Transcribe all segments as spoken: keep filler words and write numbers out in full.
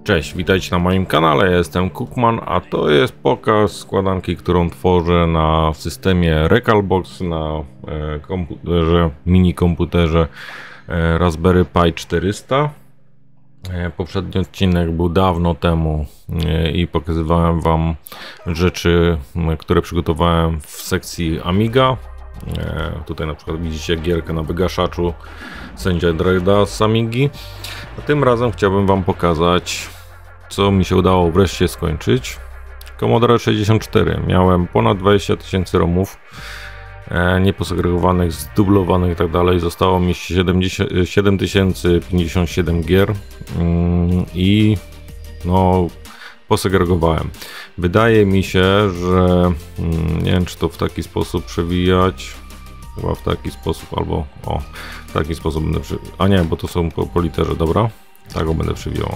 Cześć, witajcie na moim kanale, ja jestem Cookman, a to jest pokaz składanki, którą tworzę na systemie Recalbox, na e, komputerze, mini komputerze e, Raspberry Pi czterysta. E, poprzedni odcinek był dawno temu e, i pokazywałem wam rzeczy, które przygotowałem w sekcji Amiga. E, tutaj na przykład widzicie gierkę na wygaszaczu Sędzia Dredda z Amigi. A tym razem chciałbym wam pokazać, co mi się udało wreszcie skończyć. Commodore sześćdziesiąt cztery. Miałem ponad dwadzieścia tysięcy romów e, nieposegregowanych, zdublowanych i tak dalej. Zostało mi siedem tysięcy pięćdziesiąt siedem gier mm, i no posegregowałem. Wydaje mi się, że mm, nie wiem, czy to w taki sposób przewijać. Chyba w taki sposób, albo o, w taki sposób będę przy... A nie, bo to są po, po literze, dobra. Tak go będę przewijał.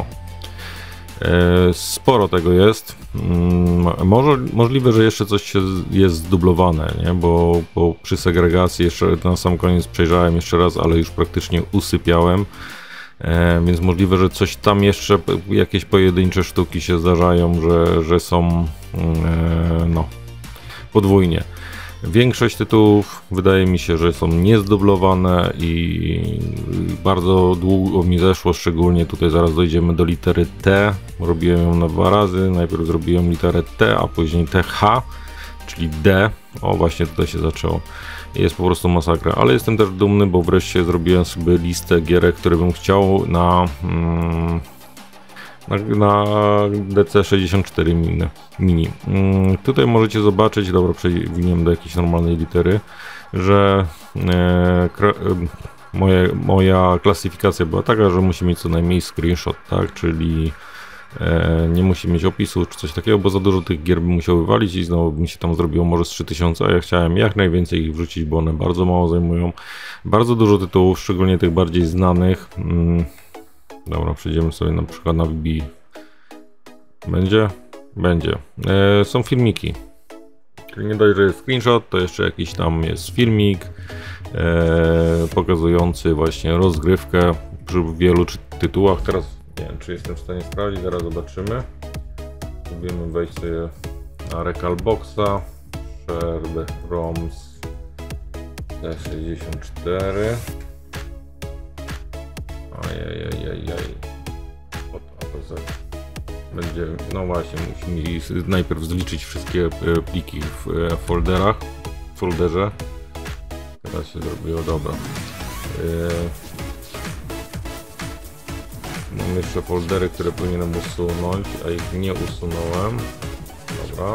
E, sporo tego jest. Mm, może, możliwe, że jeszcze coś się jest zdublowane, nie? Bo, bo przy segregacji jeszcze na sam koniec przejrzałem jeszcze raz, ale już praktycznie usypiałem. E, więc możliwe, że coś tam jeszcze, jakieś pojedyncze sztuki się zdarzają, że, że są e, no, podwójnie. Większość tytułów wydaje mi się, że są niezdublowane i bardzo długo mi zeszło, szczególnie tutaj zaraz dojdziemy do litery T. Robiłem ją na dwa razy, najpierw zrobiłem literę T, a później T H, czyli D. O, właśnie tutaj się zaczęło. Jest po prostu masakra, ale jestem też dumny, bo wreszcie zrobiłem sobie listę gierek, które bym chciał na... Mm, Na, na D C sześćdziesiąt cztery mini. mini. Mm, tutaj możecie zobaczyć, dobra, przewiniemy do jakiejś normalnej litery, że e, kra, e, moje, moja klasyfikacja była taka, że musi mieć co najmniej screenshot, tak, czyli e, nie musi mieć opisu czy coś takiego, bo za dużo tych gier bym musiał wywalić i znowu mi się tam zrobiło może z trzy tysiące, a ja chciałem jak najwięcej ich wrzucić, bo one bardzo mało zajmują. Bardzo dużo tytułów, szczególnie tych bardziej znanych. Mm, Dobra, przejdziemy sobie na przykład na V B. Będzie? Będzie. E, są filmiki. Czyli nie dość, że jest screenshot, to jeszcze jakiś tam jest filmik e, pokazujący właśnie rozgrywkę przy wielu tytułach. Teraz nie wiem, czy jestem w stanie sprawdzić, zaraz zobaczymy. Próbujemy wejść sobie na Recalboxa. Shared ROMs D sześćdziesiąt cztery. Ajajajajaj. Będzie, no właśnie, musimy najpierw zliczyć wszystkie pliki w folderach, w folderze. Teraz się zrobiło, dobra. Mam jeszcze foldery, które powinienem usunąć, a ich nie usunąłem. Dobra.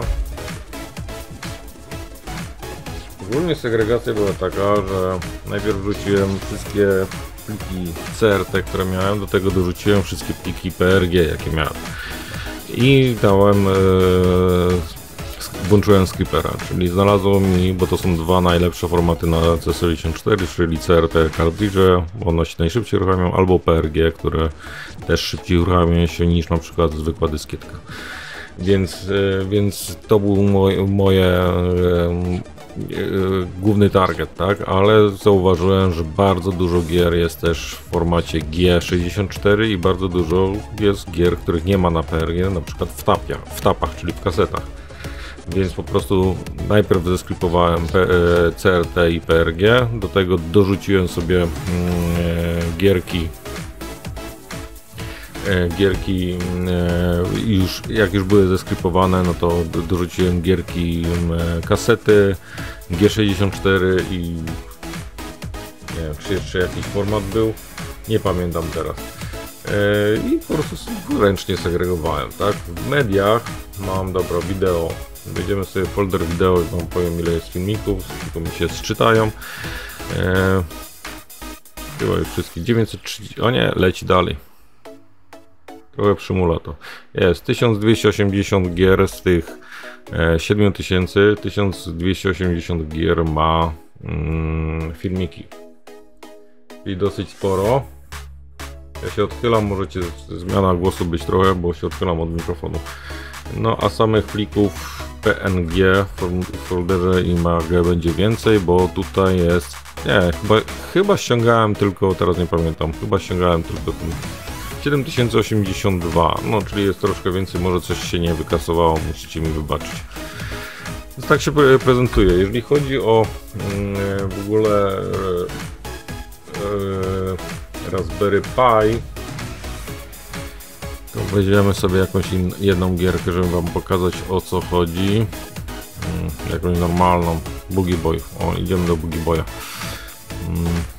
Ogólnie segregacja była taka, że najpierw wrzuciłem wszystkie pliki C R T, które miałem, do tego dorzuciłem wszystkie pliki P R G, jakie miałem. I dałem, e, włączyłem Skippera, czyli znalazło mi, bo to są dwa najlepsze formaty na C sześćdziesiąt cztery, czyli C R T cartridge, one się najszybciej uruchamiają, albo P R G, które też szybciej uruchamiają się niż na przykład zwykła dyskietka. Więc, e, więc to był moj, moje e, główny target, tak, ale zauważyłem, że bardzo dużo gier jest też w formacie G sześćdziesiąt cztery i bardzo dużo jest gier, których nie ma na P R G, na przykład w, tapia, w tapach, czyli w kasetach. Więc po prostu najpierw zeskripowałem C R T i P R G, do tego dorzuciłem sobie mm, gierki gierki już, jak już były zeskrypowane, no to dorzuciłem gierki kasety G sześćdziesiąt cztery i nie wiem, czy jeszcze jakiś format był, nie pamiętam teraz. I po prostu ręcznie segregowałem, tak? W mediach mam, dobra, wideo. Wejdziemy sobie w folder wideo i wam powiem, ile jest filmików, tylko mi się sczytają. Chyba już wszystkie dziewięćset trzydzieści, o nie, leci dalej. Trochę przymula to. Jest tysiąc dwieście osiemdziesiąt gier, z tych e, siedem tysięcy, tysiąc dwieście osiemdziesiąt gier ma mm, filmiki. Czyli dosyć sporo. Ja się odchylam, możecie zmiana głosu być trochę, bo się odchylam od mikrofonu. No a samych plików P N G w folderze I M A G będzie więcej, bo tutaj jest... Nie, chyba, chyba ściągałem tylko, teraz nie pamiętam, chyba ściągałem tylko ten siedem tysięcy osiemdziesiąt dwa, no czyli jest troszkę więcej, może coś się nie wykasowało, musicie mi wybaczyć. Więc tak się prezentuje. Jeżeli chodzi o yy, w ogóle yy, Raspberry Pi, to weźmiemy sobie jakąś in, jedną gierkę, żeby wam pokazać, o co chodzi. Yy, jakąś normalną. Boogie Boy. O, idziemy do Boogie Boya. Yy.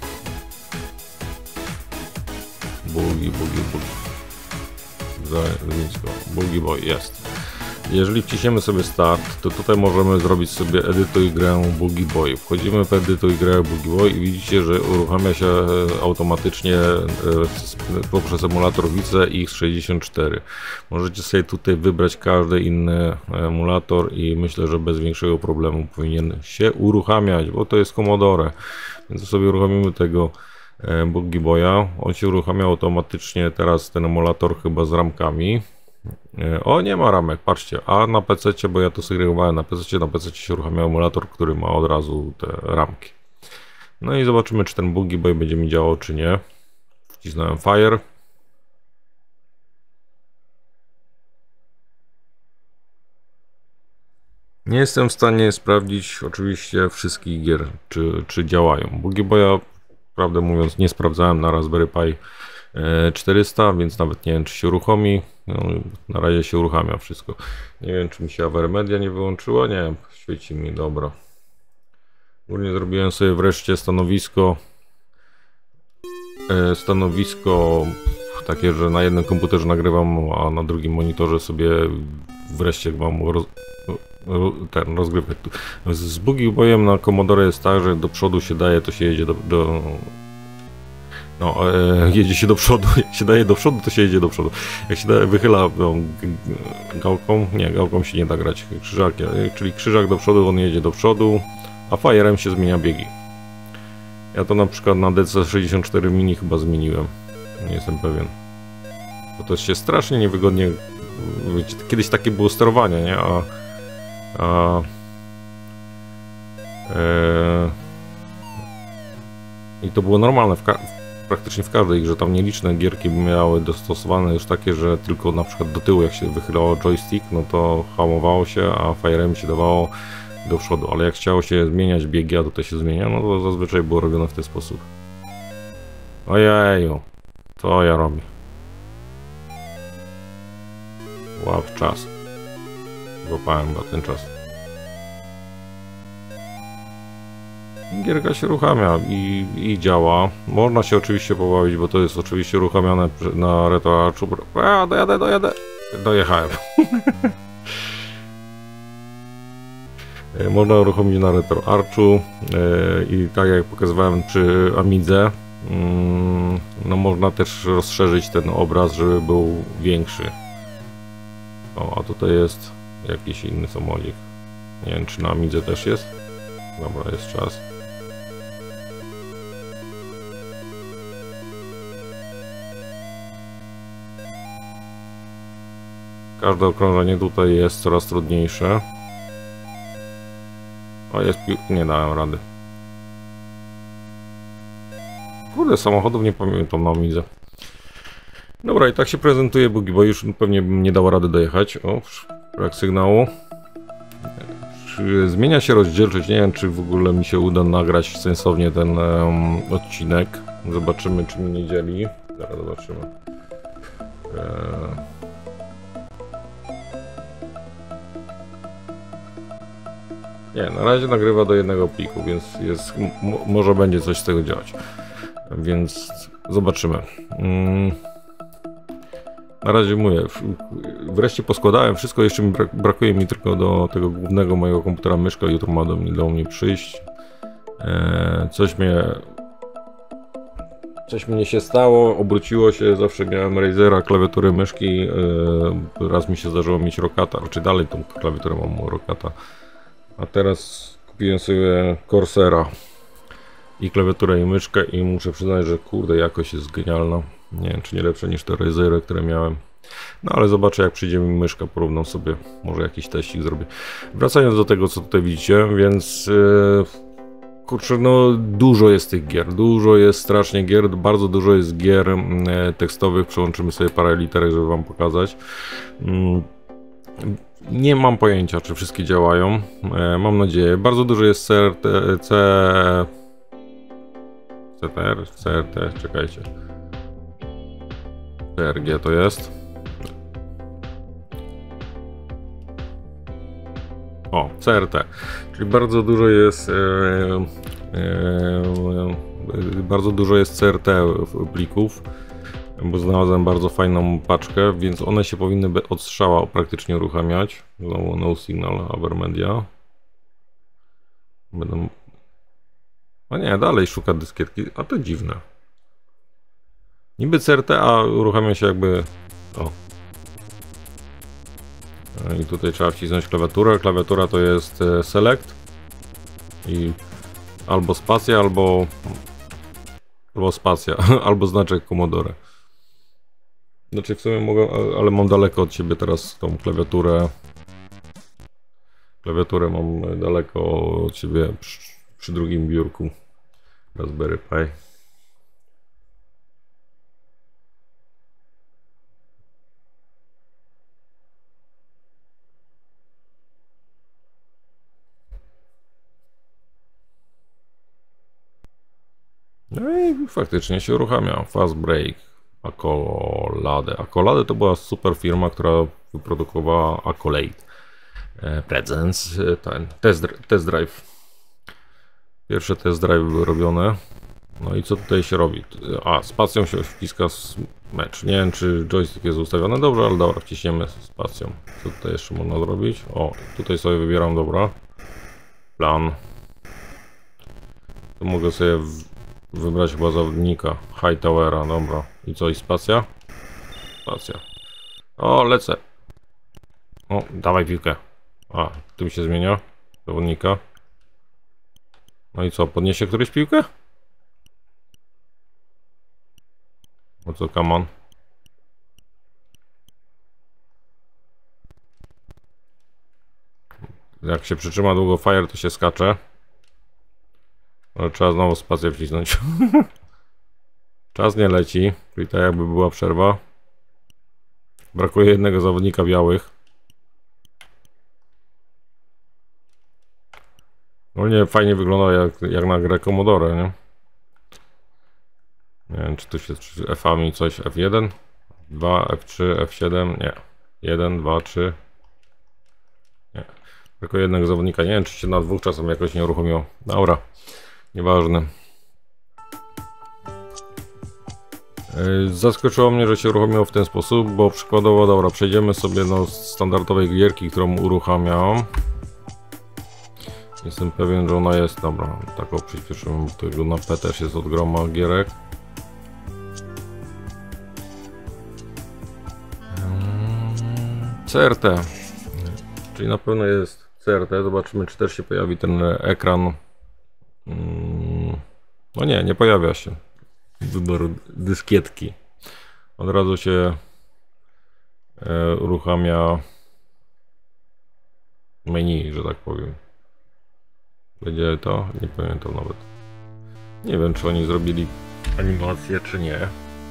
Boogie, Boogie, Boogie. Zamienić go. Boogie Boy jest. Jeżeli wciśniemy sobie start, to tutaj możemy zrobić sobie edytuj grę Boogie Boy. Wchodzimy w edytuj grę Boogie Boy i widzicie, że uruchamia się automatycznie poprzez emulator Vice X sześćdziesiąt cztery. Możecie sobie tutaj wybrać każdy inny emulator i myślę, że bez większego problemu powinien się uruchamiać, bo to jest Commodore. Więc sobie uruchomimy tego Boogie Boya. On się uruchamia automatycznie, teraz ten emulator chyba z ramkami. O, nie ma ramek, patrzcie, a na pececie, bo ja to segregowałem na pececie, na pececie się uruchamia emulator, który ma od razu te ramki. No i zobaczymy, czy ten Boogie Boy będzie mi działał, czy nie. Wcisnąłem Fire. Nie jestem w stanie sprawdzić oczywiście wszystkich gier, czy, czy działają. Boogie Boya, prawdę mówiąc, nie sprawdzałem na Raspberry Pi czterysta, więc nawet nie wiem, czy się uruchomi. No, na razie się uruchamia wszystko. Nie wiem, czy mi się Avermedia nie wyłączyła. Nie, świeci mi, dobra. Górnie zrobiłem sobie wreszcie stanowisko. Stanowisko takie, że na jednym komputerze nagrywam, a na drugim monitorze sobie wreszcie mam roz, ten rozgrywek. Z Boogie Boyem na Commodore jest tak, że do przodu się daje, to się jedzie do, do No, e, jedzie się do przodu, jak się daje do przodu, to się jedzie do przodu. Jak się daje, wychyla no, gałką, nie, gałką się nie da grać, krzyżakiem, czyli krzyżak do przodu, on jedzie do przodu, a Fire'em się zmienia biegi. Ja to na przykład na D C sześćdziesiąt cztery mini chyba zmieniłem, nie jestem pewien. Bo to się strasznie niewygodnie, wiecie, kiedyś takie było sterowanie, nie, a... a e, i to było normalne w praktycznie w każdej grze, tam nieliczne gierki miały dostosowane już takie, że tylko na przykład do tyłu jak się wychylało joystick, no to hamowało się, a Fire'em się dawało do przodu, ale jak chciało się zmieniać biegi, a tutaj się zmienia, no to zazwyczaj było robione w ten sposób. Ojeju, co ja robię? Łap czas. Złapałem na ten czas. Gierka się uruchamia i, i działa. Można się oczywiście pobawić, bo to jest oczywiście uruchamiane na RetroArchu. A, dojadę, dojadę. Dojechałem. Można uruchomić na RetroArchu i tak jak pokazywałem przy Amidze, no można też rozszerzyć ten obraz, żeby był większy. O, a tutaj jest jakiś inny samolot. Nie wiem, czy na Amidze też jest. Dobra, jest czas. Każde okrążenie tutaj jest coraz trudniejsze. O, jest pił... nie dałem rady. Kurde, samochodów nie pamiętam na Amidze. Dobra, i tak się prezentuje Boogie, bo już pewnie bym nie dał rady dojechać. O, brak sygnału. Zmienia się rozdzielczość, nie wiem, czy w ogóle mi się uda nagrać sensownie ten um, odcinek. Zobaczymy, czy mi nie dzieli. Zaraz zobaczymy. Eee... Nie, na razie nagrywa do jednego pliku, więc jest, może będzie coś z tego działać. Więc zobaczymy. Mm. Na razie mówię, wreszcie poskładałem wszystko, jeszcze mi brak, brakuje mi tylko do tego głównego mojego komputera myszka, jutro ma do mnie, do mnie przyjść. Eee, coś mnie... Coś mnie się stało, obróciło się, zawsze miałem Razera, klawiaturę myszki, eee, raz mi się zdarzyło mieć Rokata, czy dalej tą klawiaturę mam Rokata. A teraz kupiłem sobie Corsera i klawiaturę i myszkę i muszę przyznać, że kurde, jakość jest genialna. Nie wiem, czy nie lepsze niż te Razery, które miałem. No ale zobaczę, jak przyjdzie mi myszka, porównam sobie, może jakiś teścik zrobię. Wracając do tego, co tutaj widzicie, więc yy, Kurczę, no dużo jest tych gier, dużo jest strasznie gier, bardzo dużo jest gier e, tekstowych, przełączymy sobie parę literek, żeby wam pokazać. Mm, nie mam pojęcia, czy wszystkie działają, e, mam nadzieję. Bardzo dużo jest C R T, C... C T R, C R T, czekajcie. C R G to jest. O, C R T, czyli bardzo dużo jest e, e, bardzo dużo jest C R T plików, bo znalazłem bardzo fajną paczkę, więc one się powinny od strzała praktycznie uruchamiać. Znowu no signal Avermedia. Będą... A nie, dalej szuka dyskietki, a to dziwne. Niby C R T, a uruchamia się jakby... O. I tutaj trzeba wcisnąć klawiaturę. Klawiatura to jest select i albo spacja, albo albo spacja, albo znaczek Commodore. Znaczy w sumie mogę, ale mam daleko od siebie teraz tą klawiaturę. Klawiaturę mam daleko od siebie przy, przy drugim biurku Raspberry Pi. No i faktycznie się uruchamia. Fast Break, Accolade. Accolade to była super firma, która wyprodukowała Accolade. Presence, ten test, test drive. Pierwsze test drive były robione. No i co tutaj się robi? A, spacją się wciska mecz. Nie wiem, czy joystick jest ustawiony dobrze, ale dobra, wciśniemy spacją. Co tutaj jeszcze można zrobić? O, tutaj sobie wybieram, dobra. Plan. Tu mogę sobie w wybrać chyba zawodnika Hightowera, dobra. I co, i spacja? Spacja. O, lecę. O, dawaj piłkę. A, tym się zmienia zawodnika. No i co, podniesie któryś piłkę? No co, come on. Jak się przytrzyma długo fire, to się skacze. Ale trzeba znowu spację wcisnąć. Czas nie leci, czyli tak jakby była przerwa. Brakuje jednego zawodnika białych. No nie, fajnie wygląda jak, jak na grę Commodore, nie? Nie wiem, czy tu się F-ami coś, F jeden, dwa, F trzy, F siedem, nie. jeden, dwa, trzy. Nie. Tylko jednego zawodnika, nie wiem, czy się na dwóch czasem jakoś nie uruchomiło. Dobra, nieważne. Zaskoczyło mnie, że się uruchomiło w ten sposób, bo przykładowo, dobra, przejdziemy sobie do standardowej gierki, którą uruchamiam. Jestem pewien, że ona jest, dobra, taką przyspieszymy, tego na P też jest od groma gierek. C R T, czyli na pewno jest C R T, zobaczymy, czy też się pojawi ten ekran. No nie, nie pojawia się wyboru dyskietki. Od razu się e, uruchamia menu, że tak powiem. Będzie to? Nie pamiętam nawet. Nie wiem, czy oni zrobili animację, czy nie.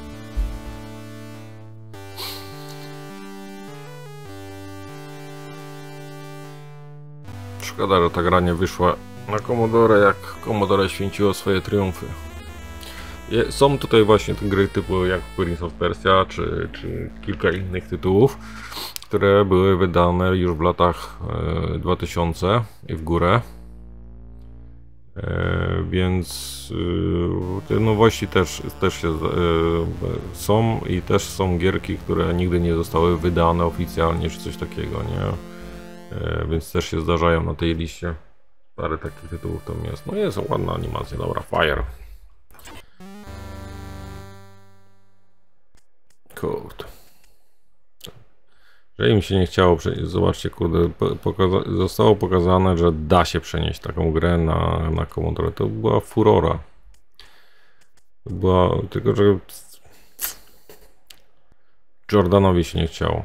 Szkoda, że ta gra nie wyszła na Commodore, jak Commodore święciło swoje triumfy. Je, są tutaj właśnie te gry typu jak Prince of Persia, czy, czy kilka innych tytułów, które były wydane już w latach e, dwa tysiące i w górę. E, więc e, te nowości też, też się, e, są i też są gierki, które nigdy nie zostały wydane oficjalnie, czy coś takiego, nie? E, więc też się zdarzają na tej liście. Parę takich tytułów tam jest. No jest ładna animacja, dobra, Fire. Kurde. Że im się nie chciało przenieść, zobaczcie, kurde, pokaza zostało pokazane, że da się przenieść taką grę na, na Commodore. To była furora. To była, tylko że Jordanowi się nie chciało.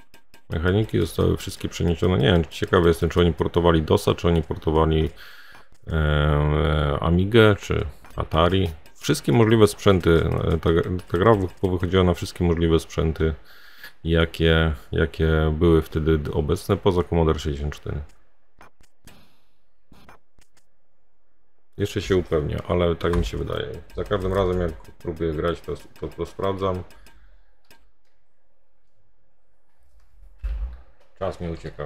Mechaniki zostały wszystkie przeniesione. Nie wiem, ciekawy jestem, czy oni portowali DOSa, czy oni portowali e, Amigę czy Atari. Wszystkie możliwe sprzęty, ta, ta gra wychodziła na wszystkie możliwe sprzęty, jakie, jakie były wtedy obecne, poza Commodore sześćdziesiąt cztery. Jeszcze się upewnię, ale tak mi się wydaje. Za każdym razem jak próbuję grać, to, to, to sprawdzam. Czas mi ucieka.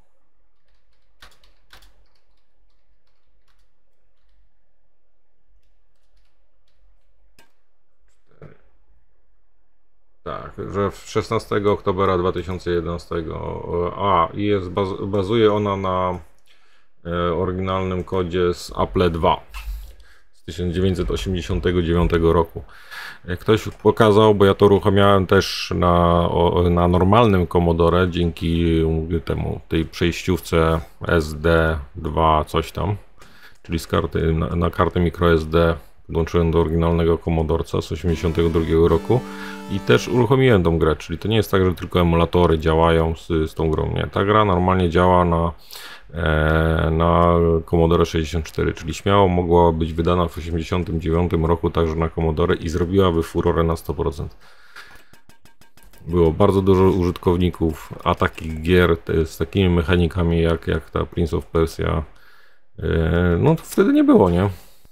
Tak, że szesnastego oktobra dwa tysiące jedenastego. A, i jest, baz, bazuje ona na e, oryginalnym kodzie z Apple dwa z tysiąc dziewięćset osiemdziesiątego dziewiątego roku. Ktoś pokazał, bo ja to uruchamiałem też na, o, na normalnym Commodore dzięki temu, tej przejściówce S D dwa coś tam, czyli z karty, na, na kartę microSD podłączyłem do oryginalnego Commodorca z osiemdziesiątego drugiego roku i też uruchomiłem tą grę, czyli to nie jest tak, że tylko emulatory działają z, z tą grą, nie. Ta gra normalnie działa na, e, na Commodore sześćdziesiąt cztery, czyli śmiało mogła być wydana w osiemdziesiątym dziewiątym roku także na Commodore i zrobiłaby furorę na sto procent. Było bardzo dużo użytkowników, a takich gier te, z takimi mechanikami jak, jak ta Prince of Persia, e, no to wtedy nie było, nie?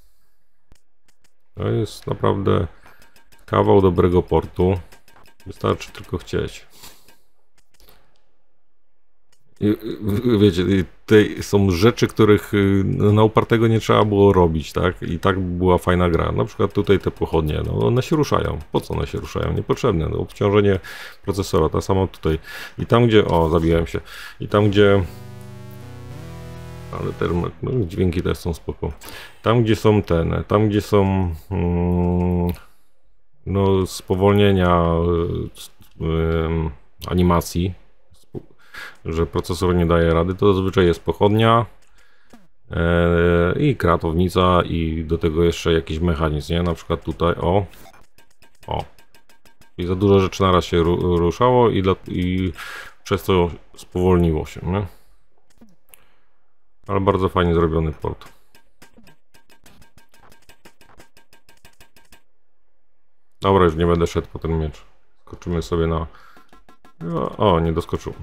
To jest naprawdę kawał dobrego portu. Wystarczy tylko chcieć. I, wiecie, tutaj są rzeczy, których na upartego nie trzeba było robić, tak? I tak była fajna gra. Na przykład tutaj te pochodnie, no one się ruszają. Po co one się ruszają? Niepotrzebne. No, obciążenie procesora, tak samo tutaj. I tam gdzie, o, zabiłem się. I tam gdzie, ale termo, no, dźwięki też są spoko. Tam gdzie są ten, tam gdzie są mm, no, spowolnienia y, y, animacji, że procesor nie daje rady, to zazwyczaj jest pochodnia y, i kratownica i do tego jeszcze jakiś mechanizm, nie? Na przykład tutaj, o, o. I za dużo rzeczy naraz się ru, ruszało i, dla, i przez to spowolniło się, nie? Ale bardzo fajnie zrobiony port. Dobra, już nie będę szedł po ten miecz. Skoczymy sobie na... O, nie doskoczył.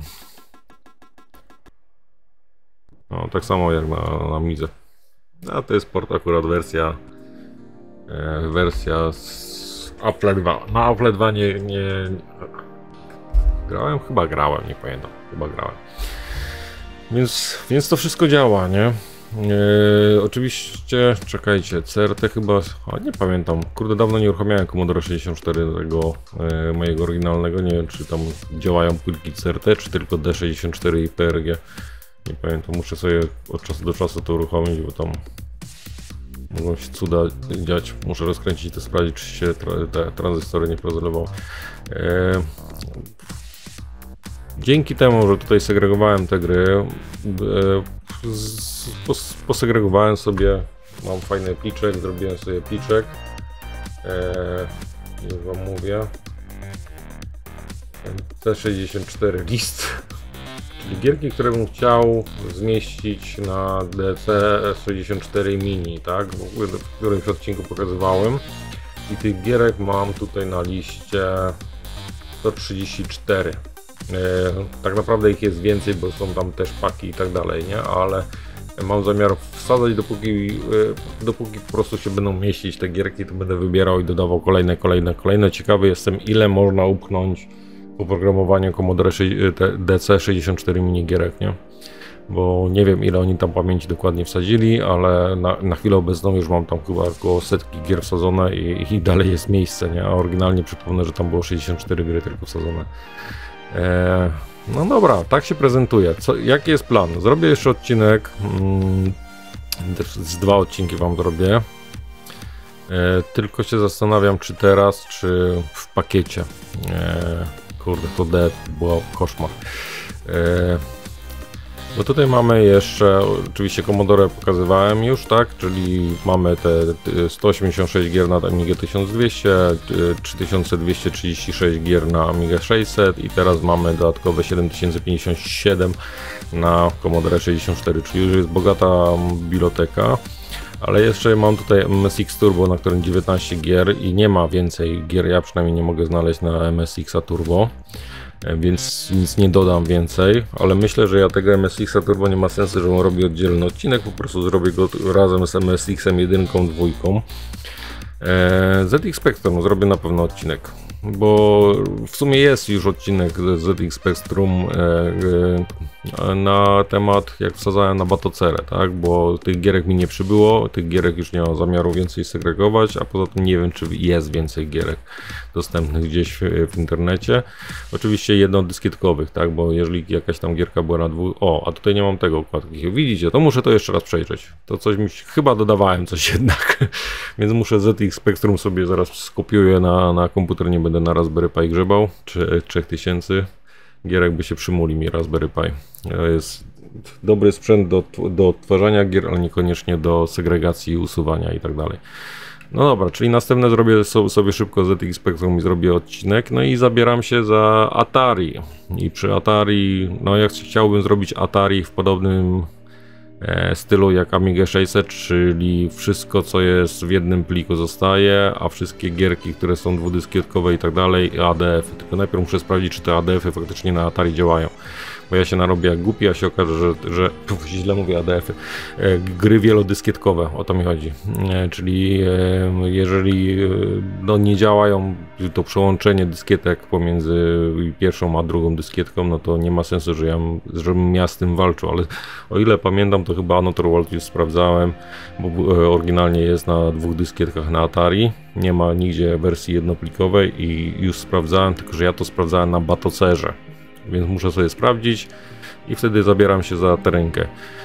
No, tak samo jak na, na Midze. A to jest port akurat wersja... E, wersja z Apple dwa. Na Apple dwa nie, nie... Grałem? Chyba grałem, nie pamiętam. Chyba grałem. Więc, więc to wszystko działa, nie? Yy, oczywiście, czekajcie, C R T chyba, a nie pamiętam, kurde, dawno nie uruchamiałem Commodore sześćdziesiąt cztery tego yy, mojego oryginalnego, nie wiem czy tam działają płytki C R T, czy tylko D sześćdziesiąt cztery i P R G, nie pamiętam, muszę sobie od czasu do czasu to uruchomić, bo tam mogą się cuda dziać, muszę rozkręcić to, sprawdzić czy się tra te tranzystory nie porozlewały. Yy, Dzięki temu, że tutaj segregowałem te gry, posegregowałem sobie, mam fajny pliczek, zrobiłem sobie pliczek, już wam mówię, C sześćdziesiąt cztery list, czyli gierki, które bym chciał zmieścić na D C sześćdziesiąt cztery mini, tak, w którymś odcinku pokazywałem i tych gierek mam tutaj na liście sto trzydzieści cztery. Tak naprawdę ich jest więcej, bo są tam też paki i tak dalej, nie? Ale mam zamiar wsadzać dopóki, dopóki po prostu się będą mieścić te gierki, to będę wybierał i dodawał kolejne, kolejne, kolejne. Ciekawy jestem, ile można upchnąć oprogramowanie Commodore D C sześćdziesiąt cztery mini gierek, nie? Bo nie wiem, ile oni tam pamięci dokładnie wsadzili, ale na, na chwilę obecną już mam tam chyba około setki gier wsadzone i, i dalej jest miejsce, nie? A oryginalnie przypomnę, że tam było sześćdziesiąt cztery gry tylko wsadzone. Eee, no dobra, tak się prezentuje. Co, jaki jest plan? Zrobię jeszcze odcinek, mm, z dwa odcinki wam zrobię. Eee, tylko się zastanawiam, czy teraz, czy w pakiecie. Eee, kurde, to D był koszmar. Eee, Bo tutaj mamy jeszcze, oczywiście Commodore pokazywałem już, tak, czyli mamy te sto osiemdziesiąt sześć gier na Amigę tysiąc dwieście, trzy tysiące dwieście trzydzieści sześć gier na Amigę sześćset i teraz mamy dodatkowe siedem tysięcy pięćdziesiąt siedem na Commodore sześćdziesiąt cztery, czyli już jest bogata biblioteka. Ale jeszcze mam tutaj M S X Turbo, na którym dziewiętnaście gier i nie ma więcej gier, ja przynajmniej nie mogę znaleźć na M S X Turbo. Więc nic nie dodam więcej, ale myślę, że ja tego M S X Turbo nie ma sensu, żebym robił oddzielny odcinek, po prostu zrobię go razem z M S X jedynką, dwójką. Z X Spectrum zrobię na pewno odcinek, bo w sumie jest już odcinek z Z X Spectrum na temat, jak wsadzałem na batocerę, tak, bo tych gierek mi nie przybyło, tych gierek już nie mam zamiaru więcej segregować, a poza tym nie wiem, czy jest więcej gierek dostępnych gdzieś w, w internecie. Oczywiście jednodyskietkowych, tak, bo jeżeli jakaś tam gierka była na dwóch... O, a tutaj nie mam tego układki. Widzicie, to muszę to jeszcze raz przejrzeć. To coś mi się... chyba dodawałem coś jednak, więc muszę Z X Spectrum sobie zaraz skopiuję na, na komputer, nie będę na Raspberry Pi grzebał, czy trzech tysięcy gierek by się przymuli mi Raspberry Pi. To jest dobry sprzęt do, do odtwarzania gier, ale niekoniecznie do segregacji, usuwania i tak dalej. No dobra, czyli następne zrobię sobie szybko Z X Spectrum i zrobię odcinek, no i zabieram się za Atari. I przy Atari, no ja chciałbym zrobić Atari w podobnym e, stylu jak Amigę sześćset, czyli wszystko co jest w jednym pliku zostaje, a wszystkie gierki, które są dwudyskietkowe i tak dalej, A D F-y. Tylko najpierw muszę sprawdzić, czy te A D F-y faktycznie na Atari działają. Bo ja się narobię jak głupi, a się okaże, że, że źle mówię A D F-y, e, gry wielodyskietkowe, o to mi chodzi. E, czyli e, jeżeli e, no, nie działają to przełączenie dyskietek pomiędzy pierwszą a drugą dyskietką, no to nie ma sensu, że ja, żebym ja z tym walczył, ale o ile pamiętam, to chyba Another World już sprawdzałem, bo e, oryginalnie jest na dwóch dyskietkach na Atari, nie ma nigdzie wersji jednoplikowej i już sprawdzałem, tylko że ja to sprawdzałem na batocerze. Więc muszę sobie sprawdzić i wtedy zabieram się za tę rękę.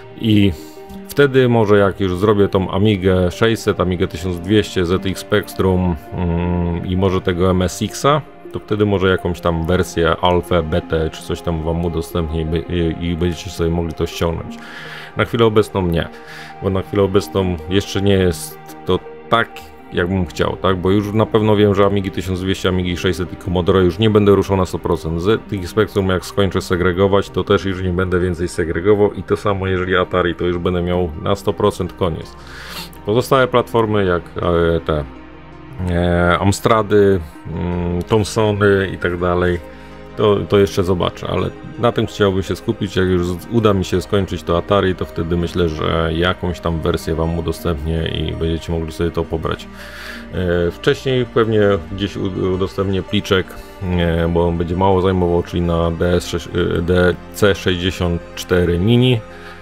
I wtedy może jak już zrobię tą Amigę sześćset, Amigę tysiąc dwieście, Z X Spectrum mm, i może tego M S X-a, to wtedy może jakąś tam wersję alfę, betę czy coś tam wam udostępnię i, i, i będziecie sobie mogli to ściągnąć. Na chwilę obecną nie, bo na chwilę obecną jeszcze nie jest to tak jakbym chciał, tak? Bo już na pewno wiem, że Amigi tysiąc dwieście, Amigi sześćset i Commodore już nie będę ruszał na sto procent. Z X Spectrum jak skończę segregować, to też już nie będę więcej segregował i to samo jeżeli Atari, to już będę miał na sto procent koniec. Pozostałe platformy jak e, te e, Amstrady, mm, Thomsony i tak dalej, to, to jeszcze zobaczę, ale na tym chciałbym się skupić. Jak już uda mi się skończyć to Atari, to wtedy myślę, że jakąś tam wersję wam udostępnię i będziecie mogli sobie to pobrać. E, wcześniej pewnie gdzieś udostępnię pliczek, e, bo on będzie mało zajmował, czyli na D C sześćdziesiąt cztery mini.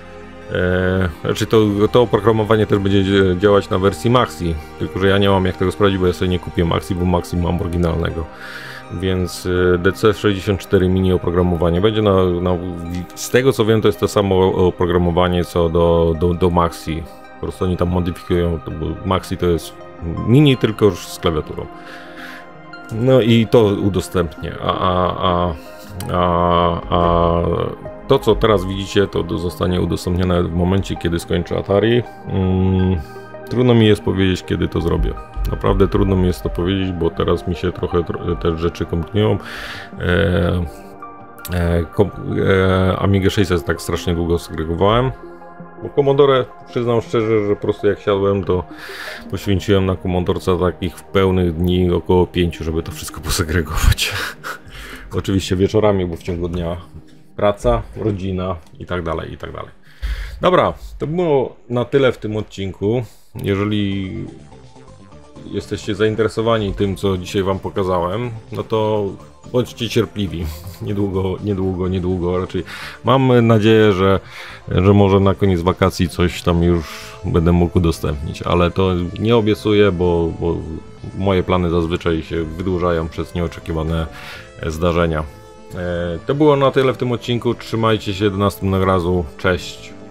E, znaczy to, to oprogramowanie też będzie działać na wersji Maxi, tylko że ja nie mam jak tego sprawdzić, bo ja sobie nie kupię Maxi, bo Maxi mam oryginalnego. Więc D C sześćdziesiąt cztery mini oprogramowanie będzie na, na, z tego co wiem, to jest to samo oprogramowanie co do, do, do Maxi. Po prostu oni tam modyfikują, bo Maxi to jest mini, tylko już z klawiaturą. No i to udostępnię. A, a, a, a, a to co teraz widzicie, to zostanie udostępnione w momencie, kiedy skończę Atari. Hmm. Trudno mi jest powiedzieć, kiedy to zrobię. Naprawdę trudno mi jest to powiedzieć, bo teraz mi się trochę te rzeczy komplikują. E, e, kom, e, Amigę sześćset tak strasznie długo segregowałem. Bo Commodore, przyznam szczerze, że po prostu jak siadłem, to poświęciłem na Commodorca takich w pełnych dni około pięciu, żeby to wszystko posegregować. Oczywiście wieczorami, bo w ciągu dnia praca, rodzina i tak dalej, i tak dalej. Dobra, to było na tyle w tym odcinku. Jeżeli jesteście zainteresowani tym, co dzisiaj wam pokazałem, no to bądźcie cierpliwi. Niedługo, niedługo, niedługo raczej. Mam nadzieję, że, że może na koniec wakacji coś tam już będę mógł udostępnić, ale to nie obiecuję, bo, bo moje plany zazwyczaj się wydłużają przez nieoczekiwane zdarzenia. To było na tyle w tym odcinku. Trzymajcie się, do następnego razu. Cześć!